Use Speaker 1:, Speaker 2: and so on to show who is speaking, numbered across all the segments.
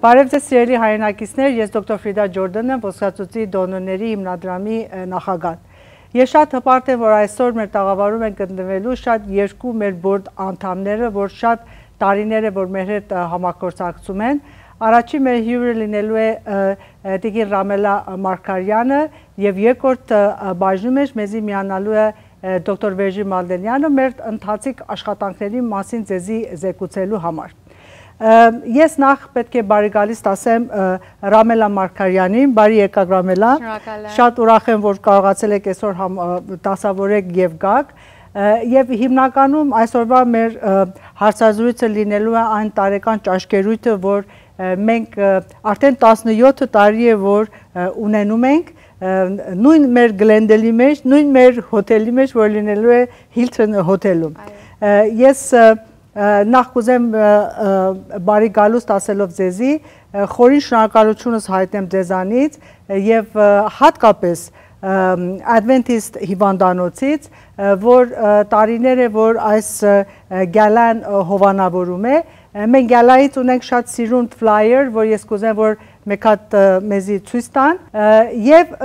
Speaker 1: Բարև ձեզ սիրելի հայրենակիցներ, ես դոկտոր Ֆրիդա Ջորդանն եմ, Ոսկրածուծի դոնորների հիմնադրամի նախագահ։ Ես շատ հպարտ եմ, որ այսօր մեր տաղավարում են գտնվելու շատ երկու մեր բորդ անդամները, որ շատ տարիներ է, որ մեր հետ համագործակցում են։ Առաջին մեր հյուրը լինելու է Տիկին Ռամելա Մարգարյանը եւ երկրորդ բաժնում մեզի միանալու է դոկտոր Վեժի Մալդենյանը մեր ընթացիկ աշխատանքների մասին ձեզի զեկուցելու համար։ Ես նախ պետք է բարի գալիս ասեմ Ռամելա Մարգարյանին, բարի եկաք Ռամելա։ Շատ ուրախ եմ, որ կարողացել եք այսօր դասավորեք եւ գաք։ Եվ հիմնականում այսօրվա մեր հարցազրույցը լինելու է այն տարեկան ճաշկերույթը, որ մենք արդեն 17 տարի է, որ ունենում ենք, նույն մեր Գլենդելի մեջ, նույն մեր հոթելի մեջ, որ լինելու է Hilton հոթելում։ Ես նախ կուզեմ բարի գալուստ ասելով ձեզի, խորին շնորհակալությունս հայտնեմ ձեզանից եւ հատկապես Adventist հիվանդանոցից, որ տարիներ է, որ այս գալան հովանավորում է։ Մենք գալայից ունենք շատ սիրունդ ֆլայեր, որ ես կուզեմ, որ մեկ հատ մեզի ցույց տան եւ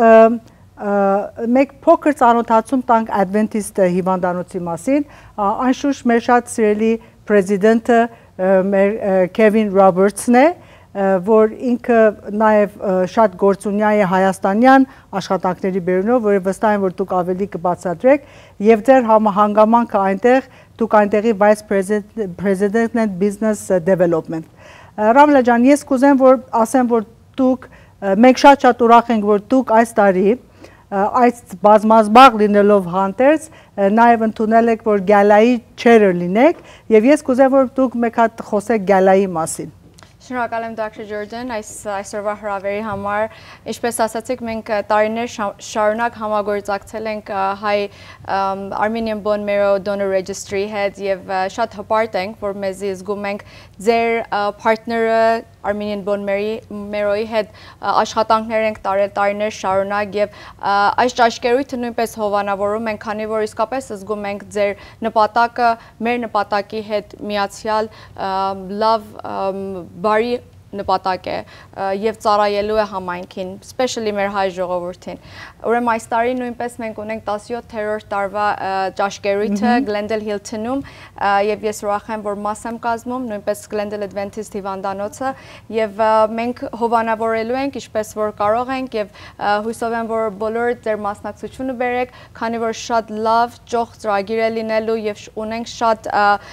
Speaker 1: մեկ փոքր ծանոթացում տանք Adventist հիվանդանոցի մասին, անշուշտ մեր շատ սիրելի պրեզիդենտը մեր Քևին Ռոբերտսն է, որ ինքը նաև շատ գործունյա է հայաստանյան աշխատանքների բերումով, որը վստահ եմ, որ դուք ավելի կբացատրեք, եւ ձեր հանգամանքը այնտեղ, դուք այնտեղի Vice President and Business Development։ Ռամելա ջան, ես կուզեմ, որ ասեմ, որ դուք մենք շատ ուրախ ենք, որ դուք այս տարի այս բազմազբաղ լինելով հանդերձ նաև ընդունել եք, որ գալայի չերը լինեք, եւ ես կուզեմ, որ դուք մեկ հատ խոսեք գալայի մասին։
Speaker 2: Շնորհակալ եմ Dr. Jordan, այսօրվա հրավերի համար, ինչպես ասացիք, մենք տարիներ շարունակ համագործակցել ենք հայ Armenian Bone Marrow Donor Registry հետ եւ շատ հպարտ ենք, որ մեզի զգում ենք ձեր partner-ը Armenian Bone Marrow-ի հետ աշխատանքներ ենք տարել տարիներ շարունակ եւ այս ճաշկերույթը նույնպես հովանավորում ենք, քանի որ իսկապես զգում ենք ձեր նպատակը մեր նպատակի հետ միացյալ լավ բարի նպատակ է եւ ծառայելու է համայնքին, especially մեր հայ ժողովրդին։ Ուրեմն այս տարի նույնպես մենք ունենք 17-րդ տարվա ճաշկերույթը Glendale Hilton-ում եւ ես ուրախ եմ, որ մաս եմ կազմում, նույնպես Glendale Adventist հիվանդանոցը եւ մենք հովանավորելու ենք ինչպես որ կարող ենք եւ հույսով եմ, որ բոլոր ձեր մասնակցությունը բերեք, քանի որ շատ լավ ճոխ ծրագիր է լինելու եւ ունենք շատ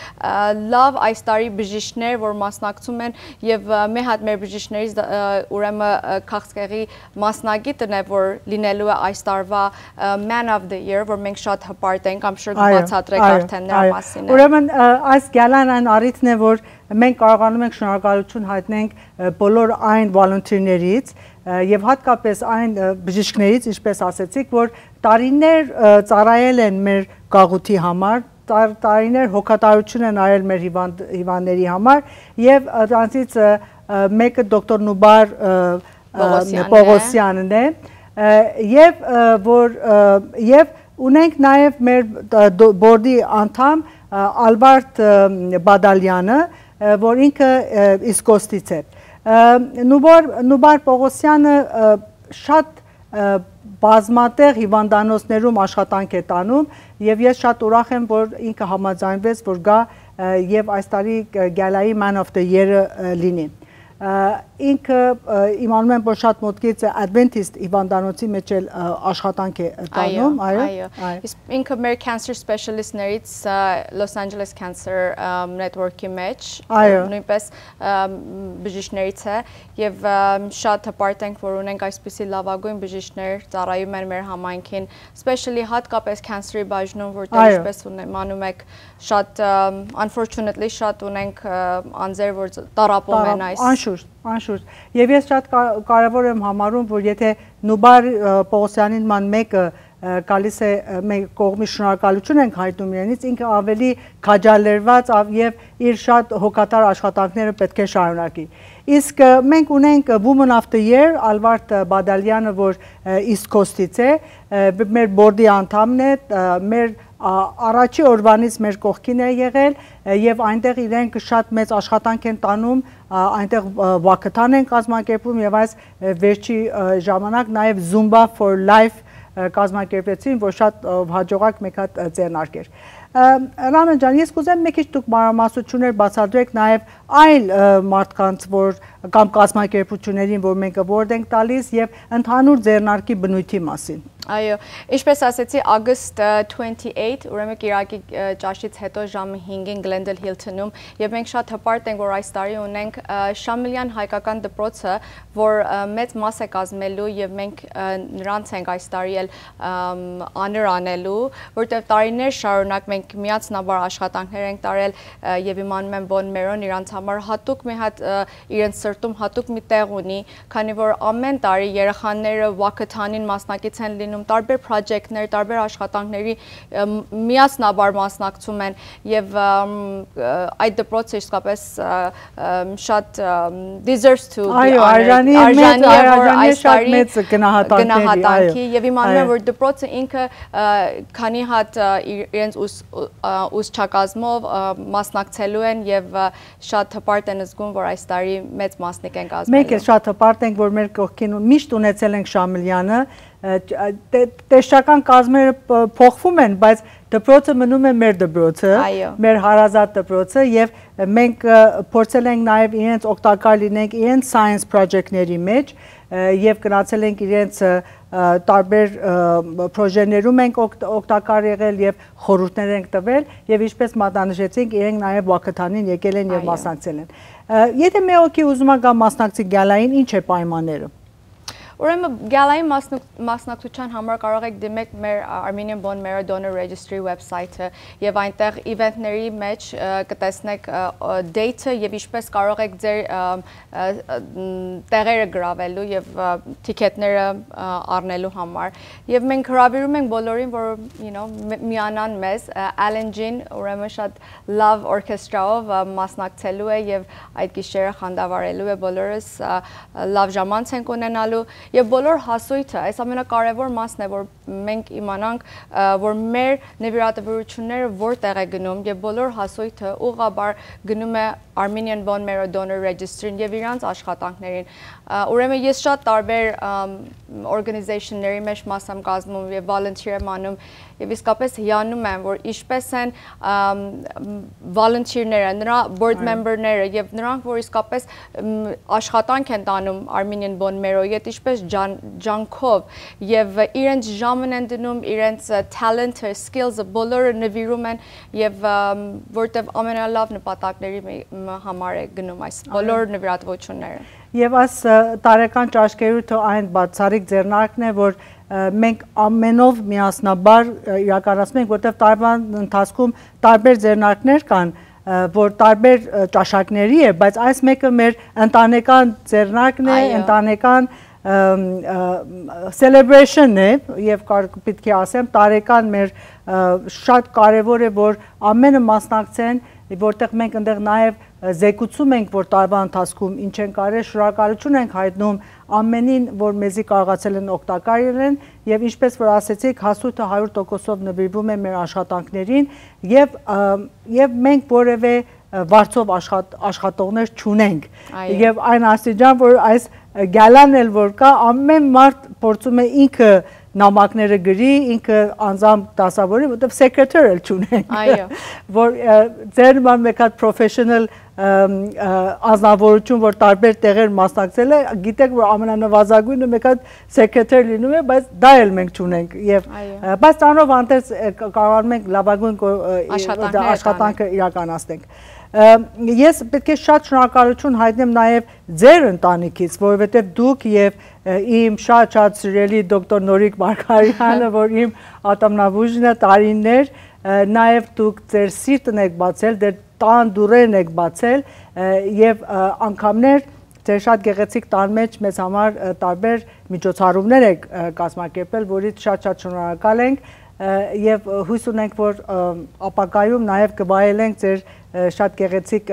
Speaker 2: լավ այս տարի բժիշկներ, որ մասնակցում են եւ հատ մեր բժիշկներից ուրեմն քաղցկեղի մասնագետն է, որ լինելու է այս տարվա Man of the Year, որ մենք շատ հպարտ ենք, I'm sure կբացատրեք արդեն նրա մասին։
Speaker 1: Ուրեմն այս գալան այն առիթն է, որ մենք կարողանում ենք շնորհակալություն հայտնենք բոլոր այն վոլոնտիրներից եւ հատկապես այն բժիշկներից, ինչպես ասեցիք, որ տարիներ ծառայել են մեր գաղութի համար, տարիներ հոգատարություն են արել մեր հիվանդների համար եւ դրանցից մեկը դոկտոր Նուբար Պողոսյանն է եւ ունենք նաեւ մեր բորդի անդամ Ալբերտ Բադալյանը, որ ինքը իսկոստից է։ Նուբար Պողոսյանը շատ բազմատեղ հիվանդանոցներում աշխատանք է տանում եւ ես շատ ուրախ եմ, որ ինքը համաձայնվեց, որ գա եւ այս տարի գալայի Man of the Year-ը լինի։ Ինքը իմանում եմ, որ շատ մոտքից Adventist հիվանդանոցի մեջ էլ աշխատանք է տանում,
Speaker 2: այո։ Ինքը մեր cancer specialist-ներից Los Angeles Cancer Network-ի մեջ նույնպես բժիշկներից է եւ շատ հպարտ ենք, որ ունենք այսպիսի լավագույն բժիշկներ ծառայում են մեր համայնքին, especially հատկապես cancer-ի բաժնում, որտեղ ինչպես իմանում եք, շատ unfortunately շատ ունենք անձեր, որ տառապում են այս
Speaker 1: Անշուշտ։ Եվ ես շատ կարևոր եմ համարում, որ եթե Նուբար Պողոսյանին ման մեկը գալիս է մենք կողմի շնորհակալություն ենք հայտնում իրենից, ինքը ավելի քաջալերված եւ իր շատ հոգատար աշխատանքները պետք է շարունակի։ Իսկ մենք ունենք Woman of the Year Ալբերտ Բադալյանը, որ East Coast-ից է, մեր բորդի անդամն է, մեր առաջի օրվանից մեր կողքին է եղել եւ այնտեղ իրենք շատ մեծ աշխատանք են տանում, այնտեղ վակթան են կազմակերպում եւ այս վերջի ժամանակ նաեւ Zumba for Life կազմակերպեցին, որ շատ հաջողակ մեկ հատ ձեռնարկ էր։ Ռամեն ջան, ես կուզեմ մի քիչ դուք մանրամասնություններ բացատրեք նաև այլ մարդկանց, որ կամ կազմակերպություններին, որ մենք որդ ենք տալիս եւ ընդհանուր ձեռնարկի բնույթի մասին։
Speaker 2: Այո, ինչպես ասեցի, August 28, ուրեմն Կիրակի ճաշից հետո ժամը 5-ին Glendale Hilton-ում եւ մենք շատ հպարտ ենք, որ այս տարի ունենք Շամիլյան հայկական դպրոցը, որ մեծ մաս է կազմելու եւ մենք նրանց ենք այս տարի էլ անր անելու, որտեղ տարիներ շարունակ մենք միացնաբար աշխատանքներ ենք տարել եւ իմանում եմ Bon Meron իրանց համար հատուկ մի հատ իրենց սրտում հատուկ մի տեղ ունի, քանի որ ամեն տարի երեխաները Wakatanին մասնակից են լինում տարբեր պրոջեկտներ, տարբեր աշխատանքների միասնաբար մասնակցում են եւ այդ դպրոցը իսկապես շատ deserves to be
Speaker 1: արժանի շատ մեծ
Speaker 2: գնահատանքի եւ իմանում եմ որ դպրոցը ինքը քանի հատ իրենց ուսուցչակազմով մասնակցելու են եւ շատ հպարտ են զգում որ այս տարի մեծ մասնիկ են կազմելու։
Speaker 1: Մենք էլ շատ հպարտ ենք որ մեր կողքին միշտ ունեցել ենք Շամիլյանը տեսչական կազմերը փոխվում են, բայց դպրոցը մնում է մեր դպրոցը, մեր հարազատ դպրոցը եւ մենք փորձել ենք նաեւ իրենց օգտակար լինենք իրենց science project-ների մեջ եւ գնացել ենք իրենց տարբեր պրոժեներում ենք օգտակար եղել եւ խորհուրդներ ենք տվել եւ ինչպես մատնանշեցինք իրենք նաեւ Wakatanին եկել են եւ մասնակցել են։ Եթե մի օքի ուզում է գա մասնակցի գալային, ինչ է պայմանները։
Speaker 2: Ուրեմն գալային մասնակցության համար կարող եք դիմեք մեր Armenian Bon Mero Donor Registry website-ը եւ այնտեղ event-ների մեջ կտեսնեք date-ը եւ ինչպես կարող եք ձեր տեղերը գրավելու եւ ticket-ները առնելու համար։ Եվ մենք հրավիրում ենք բոլորին, որ միանան մեզ, Alan Jean ուրեմն շատ love orchestra-ով մասնակցելու է եւ այդ գիշերը խանդավառելու է բոլորս լավ ժամանց ենք ունենալու Եվ բոլոր հասույթը, այս ամենակարևոր մասն է, որ մենք իմանանք, որ մեր նվիրատվությունները որտեղ է գնում եւ բոլոր հասույթը ուղղաբար գնում է Armenian Bon Mero Donor Registry-ին եւ իրանց աշխատանքներին։ Ուրեմն ես շատ տարբեր organization-ների մեջ մաս եմ կազմում եւ volunteer եմ անում եւ իսկապես հիանում եմ, որ ինչպես են volunteer-ները, նրա board member-ները եւ նրանք, որ իսկապես աշխատանք են տանում Armenian Bon Mero-ի հետ ինչպես ջանքով եւ իրենց ժամն են դնում, իրենց talent-ը, skills-ը բոլորը նվիրում են եւ որտեւ ամենալավ նպատակների համար է գնում այս բոլոր նվիրատվությունները։
Speaker 1: Եվ այս տարեկան ճաշկերույթը այն բացառիկ ձեռնարկն է, որ մենք ամենով միասնաբար իրականացնում ենք, որտեղ տարվա ընթացքում տարբեր ձեռնարկներ կան, որ տարբեր ճաշակների է, բայց այս մեկը մեր ընտանեկան ձեռնարկն է, ընտանեկան celebration է եւ պետք է ասեմ տարեկան մեր շատ կարեւոր է որ ամենը մասնակցեն որտեղ մենք այնտեղ նաեւ զեկուցում ենք որ տարվա ընթացքում ինչ են կարել շնորհակալություն ենք հայտնում ամենին որ մեզի կարողացել են օգտակար լինեն եւ ինչպես որ ասեցիք հասույթը 100%-ով նվիրվում է մեր աշխատանքներին եւ մենք որևէ վարձով աշխատողներ չունենք եւ այն աստիճան որ այս գալան էլ որ կա ամեն մարդ փորձում է ինքը նամակները գրի, ինքը անձամբ դասավորի, որտեղ secretary էլ չունենք։
Speaker 2: Այո։
Speaker 1: Որ ձեր նման մեկ հատ professional անձնավորություն, որ տարբեր տեղեր մասնակցել է, գիտեք, որ ամենանվազագույնը մեկ հատ secretary լինում է, բայց դա էլ մենք չունենք։ Եվ բայց ծանով անտես կարողանում ենք լավագույն աշխատանքը իրականացնենք։ Ես պետք է շատ շնորհակալություն հայտնեմ նաև ձեր ընտանիքից, որովհետև դուք եւ իմ շատ սիրելի դոկտոր Նորիկ Մարգարյանը, որ իմ ատամնաբույժն է տարիներ, նաև դուք ձեր սիրտն եք բացել, ձեր տան դուռերն եք բացել եւ անգամներ ձեր շատ գեղեցիկ տան մեջ մեզ համար տարբեր միջոցառումներ եք կազմակերպել, որից շատ շնորհակալ ենք եւ հույս ունենք, որ ապագայում նաև կվայելենք ձեր շատ գեղեցիկ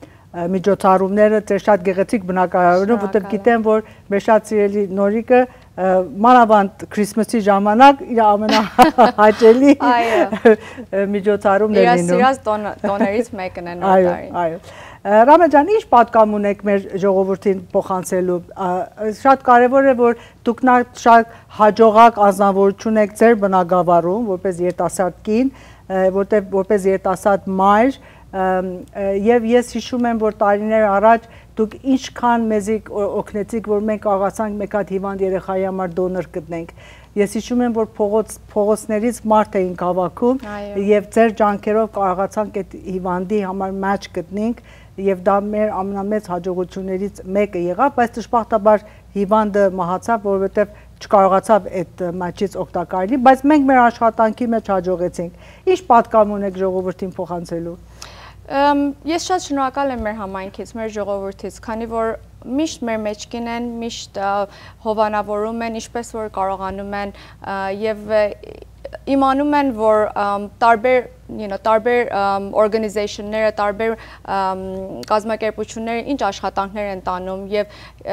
Speaker 1: միջոցառումները, ձեր շատ գեղեցիկ բնակարանը, որտեղ գիտեմ, որ մեր շատ սիրելի Նորիկը մանավանդ Քրիսմասի ժամանակ իր ամենահաճելի միջոցառումն է լինում։
Speaker 2: Իր սիրած տոներից մեկն է նոր տարին։
Speaker 1: Այո։ Ռամեզ ջան, ինչ պատկամ ունեք մեր ժողովրդին փոխանցելու։ Շատ կարևոր է, որ դուք շատ հաջողակ անձնավորություն եք ձեր բնակավարում, որպես երիտասարդ կին, որպես երիտասարդ մայր, եւ ես հիշում եմ, որ տարիներ առաջ դուք ինչքան մեզի օգնեցիք, որ մենք կարողացանք մեկ հատ հիվանդ երեխայի համար դոնոր գտնենք։ Ես հիշում եմ, որ փողոցներից մարդ էինք հավաքում եւ ձեր ջանքերով կարողացանք այդ հիվանդի համար մաչ գտնենք եւ դա մեր ամենամեծ հաջողություններից մեկը եղավ, բայց դժբախտաբար հիվանդը մահացավ, որովհետեւ չկարողացավ այդ մաչից օգտակար լինել, բայց մենք մեր աշխատանքի մեջ հաջողեցինք։ Ինչ պատկամ ունեք ժողովրդին փոխանցելու։
Speaker 2: Ես շատ շնորհակալ եմ մեր համայնքից, մեր ժողովրդից, քանի որ միշտ մեր մեջքին են, միշտ հովանավորում են, ինչպես որ կարողանում են եւ իմանում են, որ տարբեր օրգանիզացիաները, տարբեր կազմակերպությունները ինչ աշխատանքներ են տանում եւ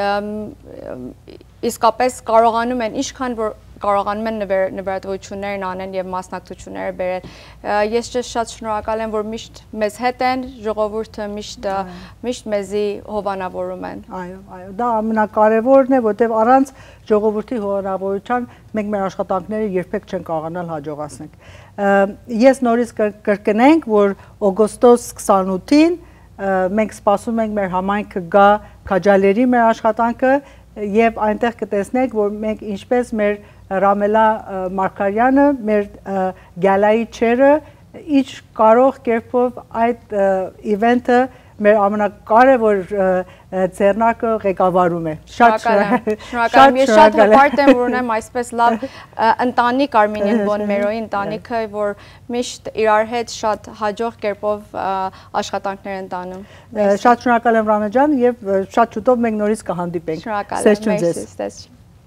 Speaker 2: իսկապես կարողանում են ինչքան որ կարողանում են նվիրատվություններն անեն եւ մասնակցությունները բերել։ Ես շատ շնորհակալ եմ, որ միշտ մեզ հետ են, ժողովուրդը միշտ մեզի հովանավորում են։
Speaker 1: Այո, դա ամենակարևորն է, որտեղ առանց ժողովրդի հովանավորության մենք մեր աշխատանքները երբեք չենք կարողանալ հաջողացնել։ Ես նորից կրկնենք, որ օգոստոս 28-ին մենք սպասում ենք մեր համայնքը գա քաջալերի մեր աշխատանքը եւ այնտեղ կտեսնեք, որ մենք ինչպես մեր Ռամելա Մարգարյանը, մեր գալայի չերը, ինչ կարող կերպով այդ իվենթը մեր ամենակարևոր ձեռնակը ղեկավարում է։
Speaker 2: Շնորհակալ եմ։ Ես շատ հպարտ եմ, որ ունեմ այսպես լավ ընտանիք Արմինիան Բոնմերոյի ընտանիքը, որ միշտ իրար հետ շատ հաջող կերպով աշխատանքներ են տանում։
Speaker 1: Շատ շնորհակալ եմ Ռամեզ ջան եւ շատ շուտով մենք նորից կհանդիպենք։
Speaker 2: Շնորհակալ եմ։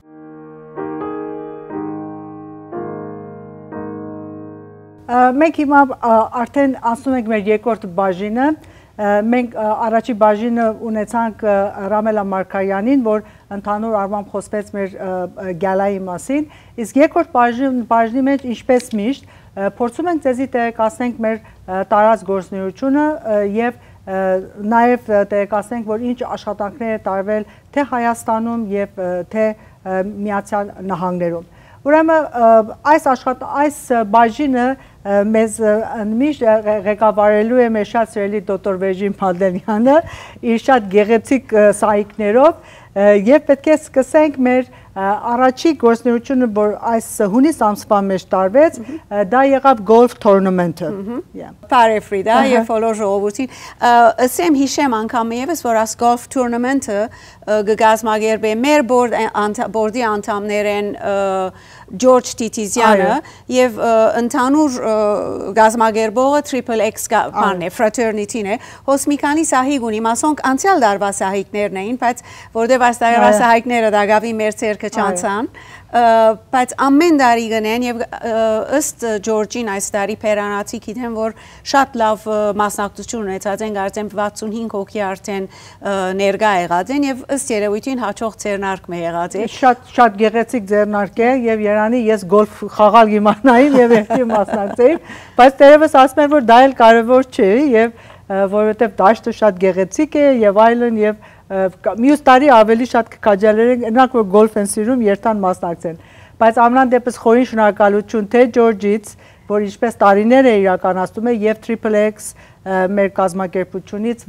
Speaker 1: Մենք հիմա արդեն անցնում ենք մեր երկրորդ բաժինը։ Մենք առաջի բաժինը ունեցանք Ռամելա Մարգարյանին, որ ընդհանուր առմամբ խոսվեց մեր գալայի մասին, իսկ երկրորդ բաժնի մեջ ինչպես միշտ փորձում ենք ձեզի տեղեկացնենք մեր տարած գործունեությունը եւ նաեւ տեղեկացնենք, որ ինչ աշխատանքներ է տարվել թե Հայաստանում եւ թե Միացյալ Նահանգներում։ Ուրեմն այս բաժինը մեզ միշտ ղեկավարելու է մեր շատ սիրելի դոկտոր Վեժին Փալդենյանը իր շատ գեղեցիկ սահիկներով եւ պետք է սկսենք մեր առաջի գործունեությունը, որ այս հունիս ամսվա մեջ տարվեց, դա եղավ գոլֆ թուրնամենտը։
Speaker 3: Բարև Ֆրիդա, եւ բոլոր ժողովրդին։ Ասեմ հիշեմ անգամ եւս, որ այս գոլֆ թուրնամենտը կգազմագերբի մեր բորդի անդամներ են Ջորջ Տիտիզյանը եւ ընդհանուր գազմագերբողը Triple X բանն է, fraternity-ն է։ Հոս մի քանի սահիկ ունի, մասոնք անցյալ դարվա սահիկներն էին, բայց որտեղ այս տարվա սահիկները դակավի մեր ցերկը չանցան, բայց ամեն տարի գնեն եւ ըստ Ջորջին այս տարի Փերանացի գիտեմ, որ շատ լավ մասնակցություն ունեցած են, կարծեմ 65 հոգի արդեն ներկա եղած են եւ ըստ երևույթին հաջող ձեռնարկ է եղած է։
Speaker 1: Շատ գեղեցիկ ձեռնարկ է եւ Երանի ես գոլֆ խաղալ գիմանային եւ երկի մասնակցեի, բայց դերևս ասում են, որ դա էլ կարեւոր չէ եւ որովհետեւ դաշտը շատ գեղեցիկ է եւ այլն եւ մյուս տարի ավելի շատ կքաջալերենք, նրանք որ գոլֆ են սիրում, երթան մասնակցեն։ Բայց ամենայն դեպս խորին շնորհակալություն թե Ջորջից, որ ինչպես տարիներ է իրականացնում է եւ Triple X մեր կազմակերպությունից,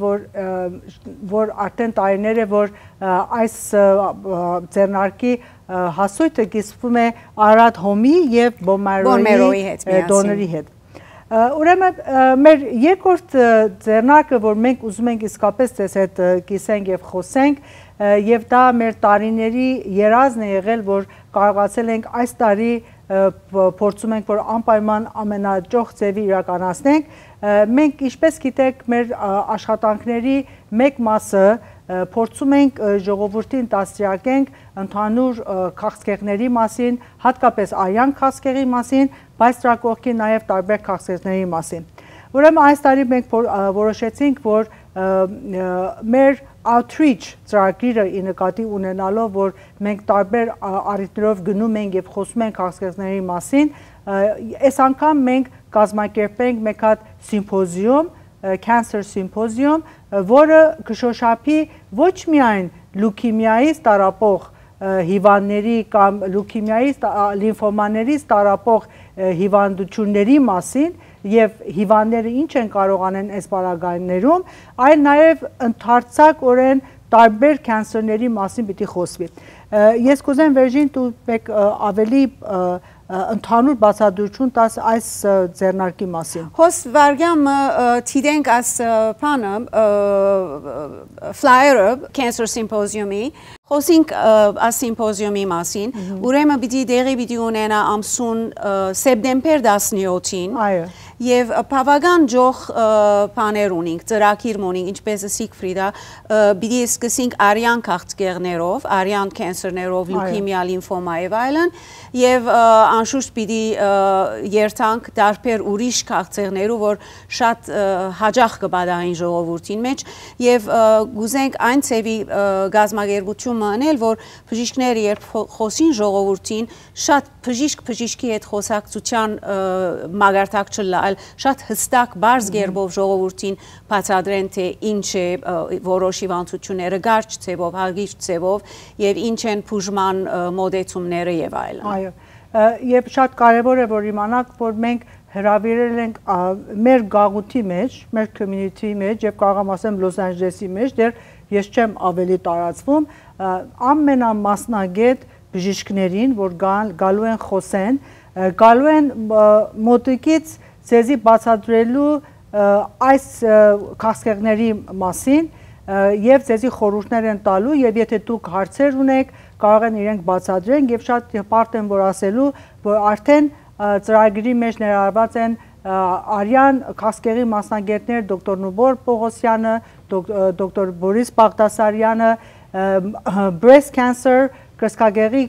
Speaker 1: որ արդեն տարիներ է, որ այս ձեռնարկի հասույթը կիսվում է Արադ Հոմի եւ Բոնմերոյի դոնորի հետ։ Ուրեմն մեր երկրորդ ձեռնարկը, որ մենք ուզում ենք իսկապես ձեզ հետ կիսենք եւ խոսենք, եւ դա մեր տարիների երազն է եղել, որ կարողացել ենք այս տարի փորձում ենք, որ անպայման ամենաճոխ ձևի իրականացնենք։ Մենք ինչպես գիտեք, մեր աշխատանքների մեկ մասը փորձում ենք ժողովրդին դաստիարակենք ընդհանուր քաղցկեղների մասին, հատկապես արյան քաղցկեղի մասին, բայց դրա կողքին նաև տարբեր քաղցկեղների մասին։ Ուրեմն այս տարի մենք որոշեցինք, որ մեր outreach ծրագրերը ի նկատի ունենալով, որ մենք տարբեր առիթներով գնում ենք եւ խոսում ենք քաղցկեղների մասին, այս անգամ մենք կազմակերպենք մեկ հատ սիմպոզիում, cancer symposium, որը կշոշափի ոչ միայն լուկեմիայից տարապող հիվանդների կամ լուկեմիայից լիմֆոմաներից տարապող հիվանդությունների մասին եւ հիվանդները ինչ են կարող անեն այս պարագայներում, այլ նաեւ ընդհանրացակորեն տարբեր կենսերների մասին պիտի խոսվի։ Ես կուզեմ Վերժին դու մեկ ավելի ընդհանուր բացատրություն տաս այս ձեռնարկի մասին։
Speaker 3: Հոս վարգամ թիդենք աս պանը ֆլայերը Cancer Symposium-ի խոսենք աս սիմպոզիումի մասին, ուրեմն պիտի դեղի պիտի ունենա ամսուն սեպտեմբեր 17-ին եւ բավական ջող բաներ ունենք, ծրագիր ունենք, ինչպես Սիգֆրիդա, պիտի սկսենք արյան քաղցկեղներով, արյան կենսերներով, լյուկեմիա, լիմֆոմա եւ այլն, եւ անշուշտ պիտի երթանք տարբեր ուրիշ քաղցկեղներով, որ շատ հաջող կբադային ժողովրդին մեջ եւ գուզենք այն ծեվի գազագերբություն անել, որ բժիշկները երբ խոսին ժողովրդին, շատ բժիշկի հետ խոսակցության մագարտակ չլալ, շատ հստակ բարձ գերբով ժողովրդին բացատրեն, թե ինչ է որոշ հիվանդությունները կարճ ցևով, հագիր ցևով եւ ինչ են բուժման մոդեցումները եւ այլն։
Speaker 1: Այո, եւ շատ կարեւոր է որ իմանաք, որ մենք հրավիրել ենք մեր գաղութի մեջ, մեր community մեջ եւ կարող եմ ասեմ Լոս Անջելեսի մեջ, դեռ ես չեմ ավելի տարածվում, ամենամասնագետ բժիշկներին, որ գալու են խոսեն, գալու են մոտիկից ձեզի բացատրելու այս քաղցկեղների մասին եւ ձեզի խորհուրդներ են տալու եւ եթե դուք հարցեր ունեք, կարող են իրենք բացատրեն եւ շատ հպարտ եմ որ ասելու, որ արդեն ծրագրի մեջ ներառված են արյան քաղցկեղի մասնագետներ դոկտոր Նուբոր Պողոսյանը, դոկտոր Բորիս Բաղդասարյանը, breast cancer կրծքագեղի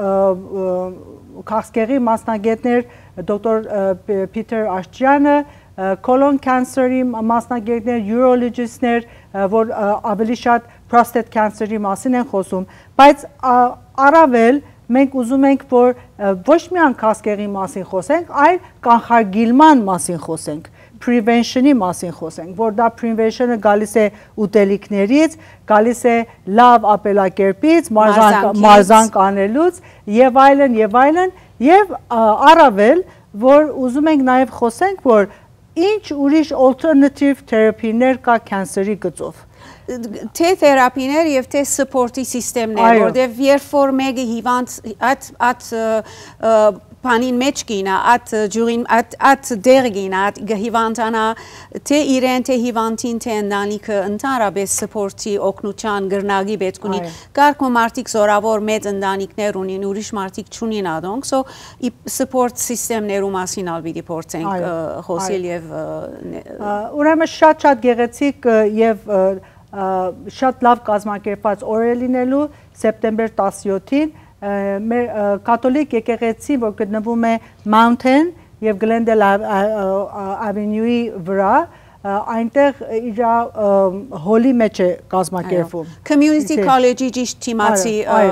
Speaker 1: քաղցկեղի մասնագետներ դոկտոր Փիթեր Աշճյանը, colon cancer-ի մասնագետներ, urologist-ներ, որ ավելի շատ prostate cancer-ի մասին են խոսում, բայց առավել մենք ուզում ենք, որ ոչ միայն քաղցկեղի մասին խոսենք, այլ կանխարգելման մասին խոսենք, prevention-ի մասին խոսենք, որ դա prevention-ը գալիս է ուտելիքներից, գալիս է լավ ապելակերպից, մարզանք անելուց եւ այլն, եւ առավել, որ ուզում ենք նաեւ խոսենք, որ ինչ ուրիշ alternative therapy-ներ կա կենսերի գծով։
Speaker 3: Թե թերապիներ եւ թե սպորտի սիստեմներ, որտեղ երբ որ մեկը հիվանդ այդ բանին մեջ գինա, այդ ջուրին, այդ դեր գինա, հիվանդանա, թե իրեն, թե հիվանդին, թե ընտանիքը ընդհանրապես սպորտի օգնության գրնագի պետք ունի։ Կարգ մարդիկ զորավոր մեծ ընտանիքներ ունին, ուրիշ մարդիկ չունին ադոնք, so սպորտ սիստեմներու մասին ալ պիտի փորձենք խոսել եւ
Speaker 1: ուրեմն շատ գեղեցիկ եւ շատ լավ կազմակերպված օր է լինելու սեպտեմբեր 17-ին մեր կաթոլիկ եկեղեցի, որ գտնվում է Mountain եւ Glendale Avenue-ի վրա, այնտեղ իր հոլի մեջ է կազմակերպվում։
Speaker 3: Community College-ի ճիշտ թիմացի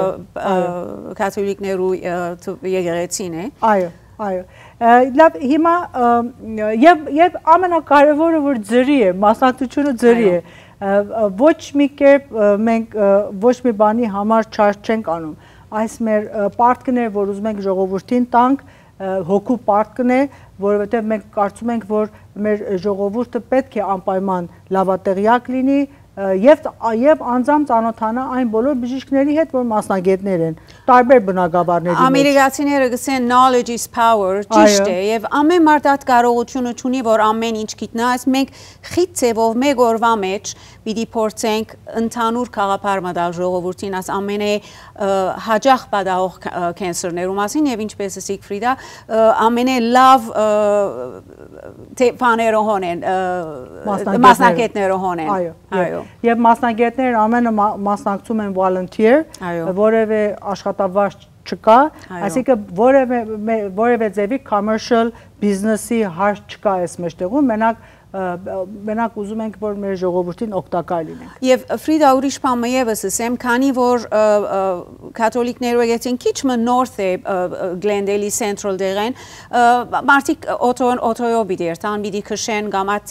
Speaker 3: կաթոլիկներու եկեղեցին է։
Speaker 1: Այո, լավ, հիմա եւ ամենակարևորը որ ձրի է, մասնակցությունը ձրի է։ Ոչ մի կերպ մենք ոչ մի բանի համար չարժ չենք անում։ Այս մեր պարտքն է, որ ուզում ենք ժողովրդին տանք, հոգու պարտքն է, որովհետև մենք կարծում ենք, որ մեր ժողովուրդը պետք է անպայման լավատեղյակ լինի եւ անձամբ ծանոթանա այն բոլոր բժիշկների հետ, որ մասնագետներ են, տարբեր բնակավարների մեջ։
Speaker 3: Ամերիկացիները գսեն knowledge is power, ճիշտ է, եւ ամեն մարդ այդ կարողությունը ունի, որ ամեն ինչ գիտնա, այս մենք խիտ ծևով մեկ օրվա մեջ պիտի փորձենք ընդհանուր խաղապար մտալ ժողովրդին աս ամենե հաջող պատահող կենսերներու մասին եւ ինչպես Սիգֆրիդա ամենե լավ բաներով են մասնակիցներով են
Speaker 1: այո եւ մասնագետները ամենը մասնակցում են volunteer, որևէ աշխատավարձ չկա, այսինքն որևէ ձևի commercial business-ի հարց չկա այս մեջտեղում, մենակ մենակ ուզում ենք, որ մեր ժողովրդին օգտակար լինենք։
Speaker 3: Եվ Ֆրիդա ուրիշ բանը եւս ասեմ, քանի որ կաթոլիկներու եկեցին քիչ մը north է Glendale Central դերեն, մարդիկ օտոյով պիտի երթան, պիտի քշեն, կամ այդ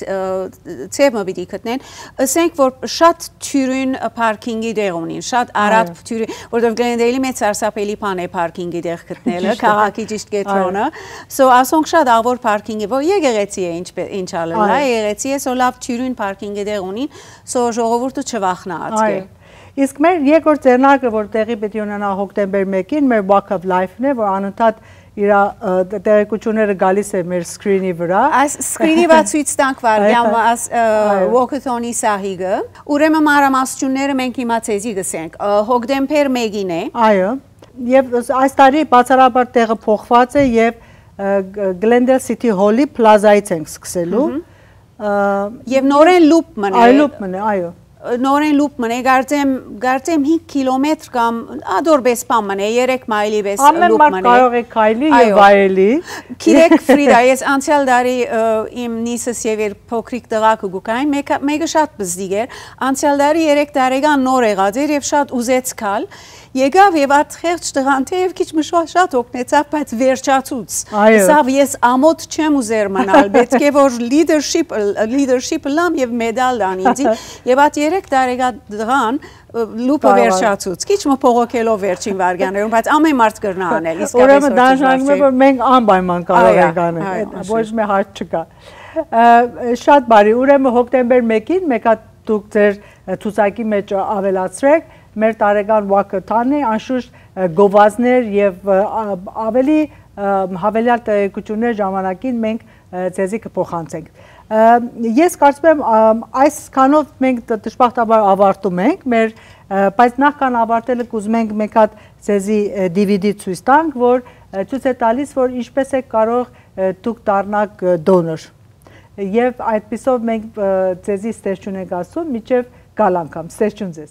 Speaker 3: ցևը պիտի գտնեն, ասենք որ շատ թյուրին parking-ի դեր ունին, շատ արագ թյուրին, որովհետեւ Glendale-ի մեծ սարսափելի բան է parking-ի դեր գտնելը, քաղաքի ճիշտ կետրոնը, so ասոնք շատ աղվոր parking-ի, որ եկեղեցի է ինչ Լա եղեցի է, սո լավ թյուրին պարքինգի դեղ ունին, սո ժողովուրդը չվախնա ածկել։
Speaker 1: Իսկ մեր երկրորդ ձեռնարկը, որ տեղի պետք է ունենա հոկտեմբեր 1-ին, մեր Walk of Life-ն է, որ անընդհատ իր տեղեկությունները գալիս է մեր սկրինի վրա։
Speaker 3: Այս սկրինի վրա ցույց տանք վարյամ աս walkathon-ի սահիգը, ուրեմն մանրամասնությունները մենք հիմա ցեզի գսենք, հոկտեմբեր 1-ին է։
Speaker 1: Այո, եւ այս տարի բացառաբար տեղը փոխված է եւ Glendale City Hall-ի պլազայից ենք սկսելու։
Speaker 3: Եվ նորեն լուպ մնե։
Speaker 1: Այո, լուպ մնե, այո։
Speaker 3: Նորեն լուպ մնե, գարձեմ 5 կիլոմետր կամ ադորբես պան մնե, 3 մայլի բես լուպ մնե։
Speaker 1: Ամեն մարդ կարող է քայլի եւ վայելի։
Speaker 3: Գիտեք Ֆրիդա, ես անցյալ տարի իմ նիսս եւ իր փոքրիկ տղաքը գուկային, մեկը շատ բզդիգ էր, անցյալ տարի 3 տարեկան նոր եղած էր եւ շատ ուզեց քալ։ Եկավ եւ այդ խեղճ տղան թեև քիչ շատ օգնեցավ, բայց վերջացուց։ Սավ ես ամոթ չեմ ուզեր մնալ, պետք է որ leadership լամ եւ մեդալ դան ինձ։ Եվ այդ 3 տարեկան տղան լուպը վերջացուց։ Քիչ մը փողոքելով վերջին վարյաներում, բայց ամեն մարդ կրնա անել։
Speaker 1: Ուրեմն դաշնակում է որ մենք անպայման կարող ենք անել, ոչ մի հարց չկա։ Շատ բարի, ուրեմն հոկտեմբեր 1-ին մեկ հատ դուք ձեր ցուցակի մեջ ավելացրեք մեր տարեկան walkathon-ը, անշուշտ գովազդներ եւ ավելի հավելյալ տեղեկություններ ժամանակին մենք ձեզի կփոխանցենք։ Ես կարծում եմ այս կանով մենք դժբախտաբար ավարտում ենք մեր, բայց նախքան ավարտելը կուզում ենք մեկ հատ ձեզի DVD ցույց տանք, որ ցույց է տալիս, որ ինչպես է կարող դուք դառնաք դոնոր։ Եվ այդպիսով մենք ձեզի ստեղծուն ենք ասում, մինչև գալ անգամ, ստեղծուն ձեզ։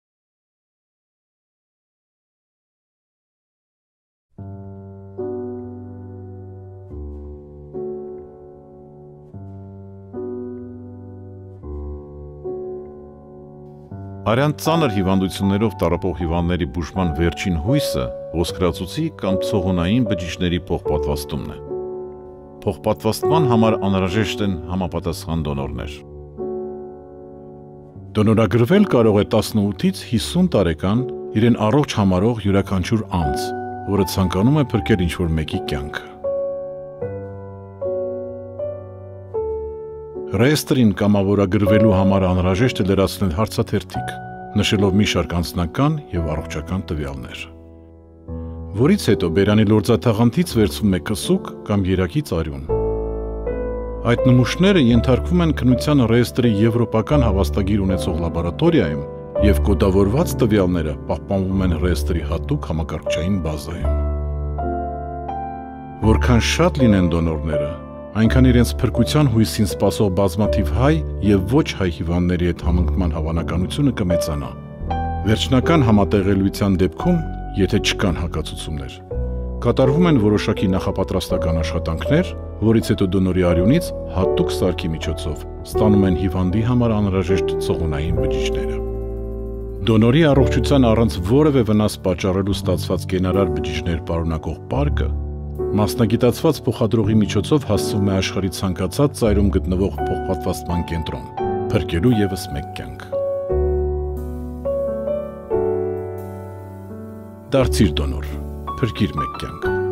Speaker 4: Արյան ծանր հիվանդություններով տառապող հիվանդների բուժման վերջին հույսը ոսկրածուցի կամ ցողունային բջիջների փոխպատվաստումն է։ Փոխպատվաստման համար անհրաժեշտ են համապատասխան դոնորներ։ Դոնորագրվել կարող է 18-ից 50 տարեկան իրեն առողջ համարող յուրաքանչյուր անձ, որը ցանկանում է փրկել ինչ-որ մեկի կյանքը։ Ռեեստրին կամավորագրվելու համար անհրաժեշտ է լրացնել հարցաթերթիկ, նշելով մի շարք անձնական եւ առողջական տվյալներ, որից հետո բերանի լորձաթաղանթից վերցվում է կսուկ կամ երակից արյուն։ Այդ նմուշները ենթարկվում են քննության ռեեստրի եվրոպական հավաստագիր ունեցող լաբորատորիայում եւ կոդավորված տվյալները պահպանվում են ռեեստրի հատուկ համակարգչային բազայում։ Որքան շատ լինեն դոնորները, այնքան իրենց փրկության հույսին սպասող բազմաթիվ հայ եւ ոչ հայ հիվանդների հետ համընկման հավանականությունը կմեծանա։ Վերջնական համատեղելիության դեպքում, եթե չկան հակացություններ, կատարվում են որոշակի նախապատրաստական աշխատանքներ, որից հետո դոնորի արյունից հատուկ սարքի միջոցով ստանում են հիվանդի համար անհրաժեշտ ցողունային բջիջները։ Դոնորի առողջության առանց որևէ վնաս պատճառելու ստացված գենարար բջիջներ պարունակող պարկը մասնագիտացված փոխադրողի միջոցով հասցվում է աշխարհի ցանկացած ծայրում գտնվող փոխպատվաստման կենտրոն, փրկելու եւս մեկ կյանք։ Դարձիր դոնոր, փրկիր մեկ կյանք։